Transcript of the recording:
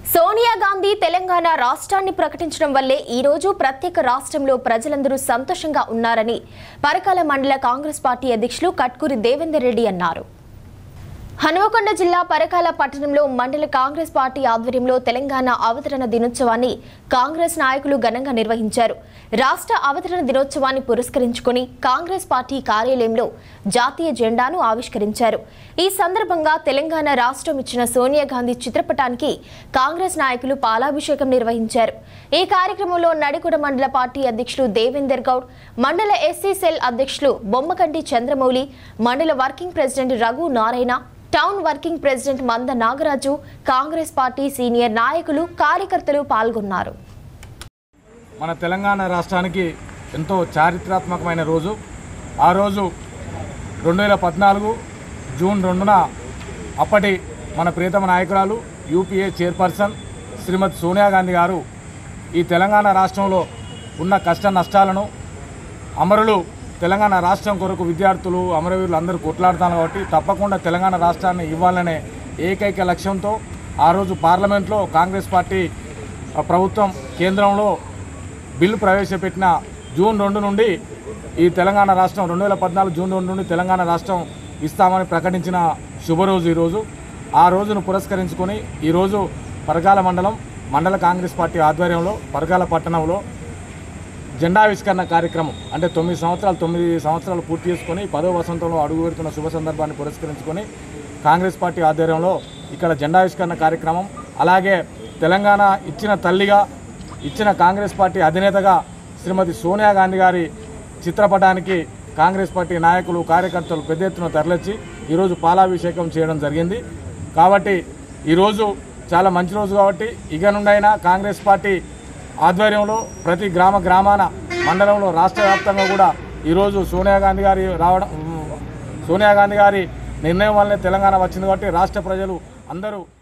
సోనియా గాంధీ తెలంగాణ రాష్ట్రాన్ని ప్రకటించడం వల్లే ఈ రోజు ప్రత్యేక రాష్ట్రంలో ప్రజలందరూ సంతోషంగా ఉన్నారని పరకాల మండల కాంగ్రెస్ పార్టీ అధ్యక్షులు కట్కూరి దేవేందర్ రెడ్డి అన్నారు. హనుమకొండ జిల్లా పరకాల పట్టణంలో మండల కాంగ్రెస్ పార్టీ ఆధ్వర్యంలో తెలంగాణ అవతరణ దినోత్సవాన్ని కాంగ్రెస్ నాయకులు ఘనంగా నిర్వహించారు. రాష్ట్ర అవతరణ దినోత్సవాన్ని పురస్కరించుకుని కాంగ్రెస్ పార్టీ కార్యాలయంలో జాతీయ జెండాను ఆవిష్కరించారు. ఈ సందర్భంగా తెలంగాణ రాష్ట్రం ఇచ్చిన సోనియా గాంధీ చిత్రపటానికి కాంగ్రెస్ నాయకులు పాలాభిషేకం నిర్వహించారు. ఈ కార్యక్రమంలో నడికుడ మండల పార్టీ అధ్యక్షులు దేవేందర్ గౌడ్, మండల ఎస్సీ సెల్ అధ్యక్షులు బొమ్మకంటి చంద్రమౌళి, మండల working president Raghu Narayana, town working president Manda Nagaraju, Congress party senior నాయకులు, కార్యకర్తలు పాల్గొన్నారు. మన తెలంగాణ రాష్ట్రానికి ఎంతో చారిత్రాత్మకమైన రోజు. ఆ రోజు 2014 జూన్ 2న అప్పటి మన ప్రియతమ నాయకురాలు యూపీఏ చైర్పర్సన్ శ్రీమతి సోనియా గాంధీ గారు ఈ తెలంగాణ రాష్ట్రంలో ఉన్న కష్ట నష్టాలను అమరులు తెలంగాణ రాష్ట్రం కొరకు విద్యార్థులు అమరవీరులు అందరూ కొట్లాడుతారు కాబట్టి తప్పకుండా తెలంగాణ రాష్ట్రాన్ని ఇవ్వాలనే ఏకైక లక్ష్యంతో ఆ రోజు పార్లమెంట్లో కాంగ్రెస్ పార్టీ ప్రభుత్వం కేంద్రంలో బిల్లు ప్రవేశపెట్టిన జూన్ 2 నుండి ఈ తెలంగాణ రాష్ట్రం 2014 జూన్ 2 నుండి తెలంగాణ రాష్ట్రం ఇస్తామని ప్రకటించిన శుభరోజు ఈరోజు. ఆ రోజును పురస్కరించుకొని ఈరోజు పరకాల మండల కాంగ్రెస్ పార్టీ ఆధ్వర్యంలో పరకాల పట్టణంలో జెండావిష్కరణ కార్యక్రమం అంటే 9 సంవత్సరాలు పూర్తి చేసుకొని 10వ వసంతంలో అడుగు పెడుతున్న శుభ సందర్భాన్ని పురస్కరించుకొని కాంగ్రెస్ పార్టీ ఆధ్వర్యంలో ఇక్కడ జెండావిష్కరణ కార్యక్రమం, అలాగే తెలంగాణ ఇచ్చిన తల్లిగా ఇచ్చిన కాంగ్రెస్ పార్టీ అధినేతగా శ్రీమతి సోనియా గాంధీ గారి చిత్రపటానికి కాంగ్రెస్ పార్టీ నాయకులు కార్యకర్తలు పెద్ద ఎత్తున తరలిచ్చి ఈరోజు పాలాభిషేకం చేయడం జరిగింది. కాబట్టి ఈరోజు చాలా మంచి రోజు కాబట్టి ఇక నుండైనా కాంగ్రెస్ పార్టీ ఆధ్వర్యంలో ప్రతి గ్రామాన మండలంలో రాష్ట్ర వ్యాప్తంగా కూడా ఈరోజు సోనియా గాంధీ గారి నిర్ణయం వల్లనే తెలంగాణ వచ్చింది కాబట్టి రాష్ట్ర ప్రజలు అందరూ